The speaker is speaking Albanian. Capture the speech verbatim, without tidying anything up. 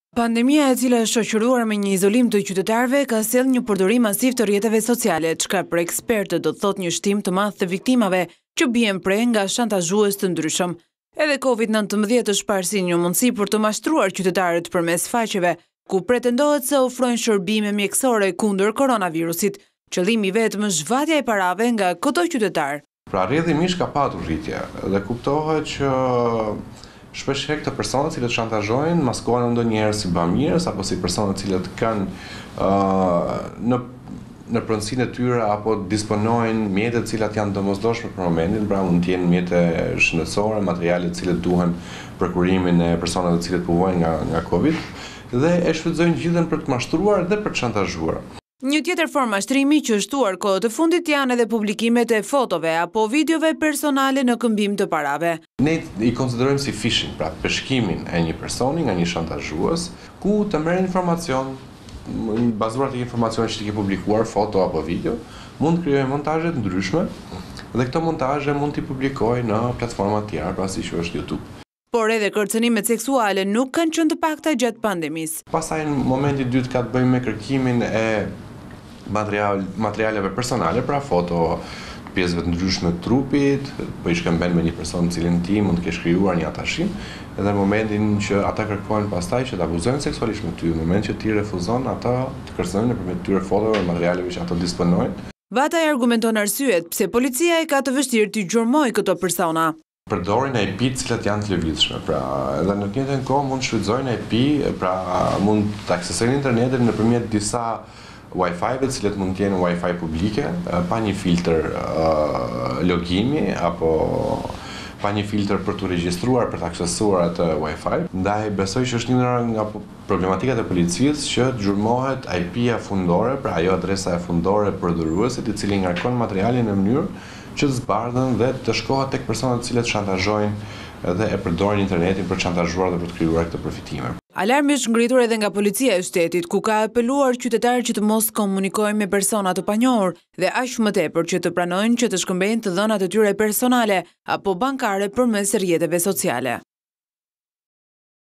Pandemia e cila është shoqëruar me një izolim të qytetarëve ka sjellë një përdorim masiv të rrjeteve sociale, çka për ekspertët do të thotë një shtim të madh të viktimave që bien pre nga shantazhues të ndryshëm. Edhe COVID nëntëmbëdhjetë është parë si një mundësi për të mashtruar qytetarët përmes faqeve, ku pretendohet se ofrojnë shërbime mjekësore kundër koronavirusit. Qëllimi i vetëm është zhvatja e parave nga çdo qytetar. Pra rrjedhimisht ka patur rritje dhe kuptohet që shpesh herë këto persona të cilët shantazhojnë maskohen ndonjëherë si bamirës apo si persona të cilët kanë uh, në në pronësinë e tyre apo disponojnë mjete të cilat janë domosdoshme për momentin, pra mund të jenë mjete shëndetësore, materiale të cilët duhen për kurimin e personave të cilët puvojnë nga nga Covid dhe e shfrytëzojnë gjithën për të mashtruar dhe për të shantazhuar. Një tjetër formë mashtrimi që është shtuar kohë të fundit janë edhe publikimet e fotove apo videove personale në këmbim të parave. Ne i konsiderojmë si phishing, pra peshkimin e një personi nga një shantazhues, ku të merr informacion, bazuar te informacionet që ti ke publikuar, foto apo video, mund të krijojë montazhe të ndryshme dhe këto montazhe mund t'i publikojë në platforma të tjera, pra siç është YouTube. Por edhe kërcënimet seksuale nuk kanë qenë të pakta gjatë pandemisë. Pastaj në momentin e dytë ka të bëjë me kërkimin e material, materialeve personale, pra foto pjesëve të ndryshme të trupit, po i shkëmben me një person të cilin ti mund të kesh krijuar një atashim, edhe në momentin që ata kërkojnë pastaj që të abuzojnë seksualisht me ty, në moment që ti refuzon, ata të kërcënojnë nëpërmjet këtyre fotove dhe materialeve që ato disponojnë. Vataj argumenton arsyet pse policia e ka të vështirë të gjurmojë këto persona. Përdorin I P të cilat janë të lëvizshme, pra edhe në të njëjtën kohë mund shfrytëzojnë I P, pra mund të aksesojnë internetin nëpërmjet disa Wi-Fi-ve të cilët mund të jenë Wi-Fi publike, pa një filtr uh, logimi apo pa një filtr për të regjistruar për të aksesuar atë Wi-Fi. Ndaj besoj që është një nga problematikat e policisë që gjurmohet I P-ja fundore, pra ajo adresa e fundore për dhuruesit, I cili ngarkon materialin në mënyrë që të zbardhen dhe të shkohet tek personat të cilët shantazhojnë dhe e përdorin internetin për të shantazhuar dhe për të krijuar këtë përfitime. Alarmi është ngritur edhe nga policia e shtetit, ku ka apeluar qytetarët që të mos komunikojnë me persona të panjohur dhe aq më tepër që të pranojnë që të shkëmbejnë të dhënat e tyre personale apo bankare përmes rrjeteve sociale.